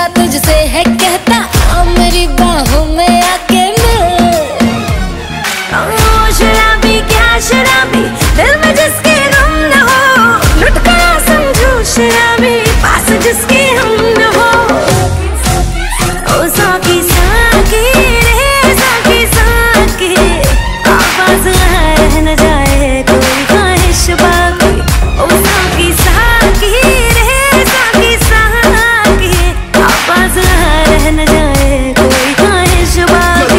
दिया तुझसे है कहता, आ मेरी बाहों में आके मिल। ओ शराबी क्या शराबी, दिल में जिसके गम न हो, लुट गया समझो शराबी, पास जिसके हम न हो। ओ साकी साकी रे साकी साकी, आवाज रह न जाए कोई ख्वाहिश बाकी। ओ साकी साकी रे साकी साकी, आवाज रह न जाए कोई ख्वाहिश बाकी।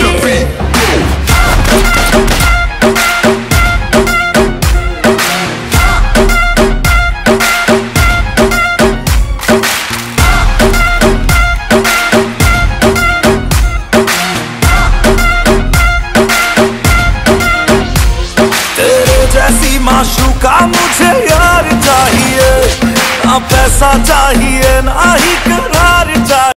जैसी माशूका मुझे यार चाहिए, ना पैसा चाहिए ना ही करार चाहिए।